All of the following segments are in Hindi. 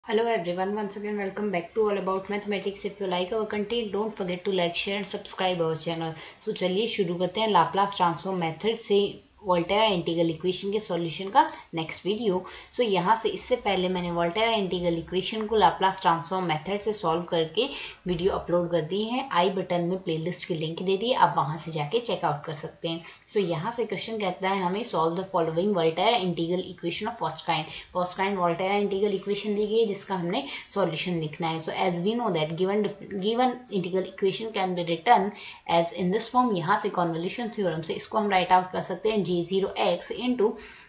Hello everyone, once again welcome back to All About Mathematics. If you like our content, don't forget to like, share and subscribe our channel. So चलिए शुरू करते हैं लाप्लास ट्रांसफॉर्म मेथड से वोल्टेरा इंटीग्रल इक्वेशन के सॉल्यूशन का नेक्स्ट वीडियो। सो यहाँ से इससे पहले मैंने वोल्टेरा इंटीग्रल इक्वेशन को लाप्लास ट्रांसफॉर्म मेथड से सॉल्व करके वीडियो अपलोड कर दी है। आई बटन में प्लेलिस्ट की लिंक दे दी, आप वहां से जाके चेकआउट कर सकते हैं। सो यहाँ से क्वेश्चन कहता है हमें solve the following Volterra integral equation of first kind Volterra integral equation दी गई है जिसका हमने सॉल्यूशन लिखना है। So as we know that given integral equation can be written as in this form. यहाँ से कॉन्वोल्यूशन थ्योरम से इसको हम राइट आउट कर सकते हैं g0x इंटू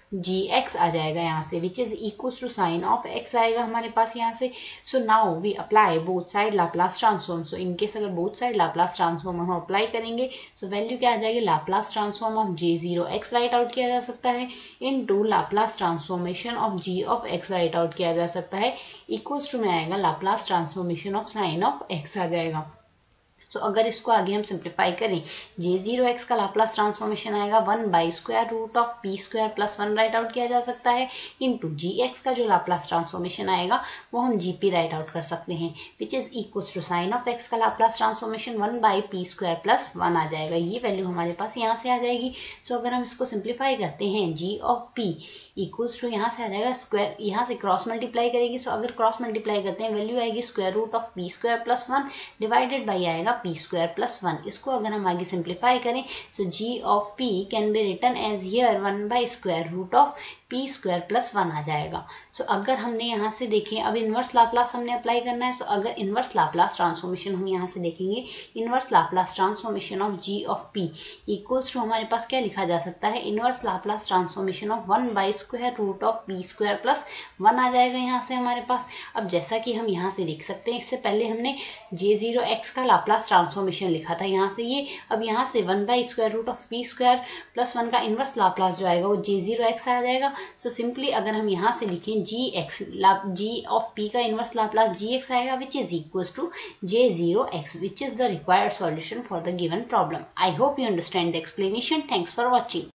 gx आ जाएगा यहाँ से, which is equal to sine of x आएगा हमारे पास यहाँ से। So now we apply both side Laplace transform. So in case अगर बोथ साइड लाप्लास ट्रांसफॉर्म हम अप्लाई करेंगे सो वैल्यू क्या आ जाएगी, Laplace transform of j0x write out किया जा सकता है into Laplace transformation of g of x write out किया जा सकता है, इक्वल्स टू में आएगा Laplace transformation of sign of x आ जाएगा। तो अगर इसको आगे हम सिंप्लीफाई करें j0x का लाप्लास ट्रांसफॉर्मेशन आएगा 1 by square root of p square plus 1 write out किया जा सकता है इनटू gx का जो लाप्लास ट्रांसफॉर्मेशन आएगा वो हम gp राइट आउट कर सकते हैं, which is equal to sine of x का Laplace transformation 1 by p square plus 1 आ जाएगा। ये वैल्यू हमारे पास यहाँ से आ जाएगी। सो अगर हम इसको सिंप्लीफाई करते हैं g of p equals to यहाँ से आ जाएगा स्क्वायर, यहाँ से क्रॉस मल्टीप्लाई करेगी। सो अगर क्रॉस मल्टीप्लाई करते हैं वैल्यू आएगी square root of p square plus 1 divided by आएगा p स्क्वायर प्लस 1। इसको अगर हम आगे सिंप्लीफाई करें so g of p can be written as here 1 by square root of p square plus 1 आ जाएगा। सो अगर हमने यहाँ से देखें अब इनवर्स लाप्लास हमने अप्लाई करना है। सो अगर इनवर्स लाप्लास ट्रांसफॉर्मेशन हम यहाँ से देखेंगे, inverse Laplace transformation of g of p equals to हमारे पास क्या लिखा जा सकता है, inverse Laplace transformation of 1 by square root of p square plus 1 आ जाएगा यहाँ से हमारे पास। अब जैसा कि हम यहाँ से देख सकते हैं इससे पहले हमने j0x का लाप्लास ट्रांसफॉर्मेशन लिखा था यहाँ से ये, अब यहाँ से 1 by square root of p square plus 1 का इनवर्स लाप्लास जो आएगा वो j0x आ जाएगा। सो सिंपली अगर हम यहाँ से लिखें g ऑफ p का इनवर्स लाप्लास gx आएगा which is equal to j0x, which is the required solution for the given problem. I hope you understand the explanation. Thanks for watching.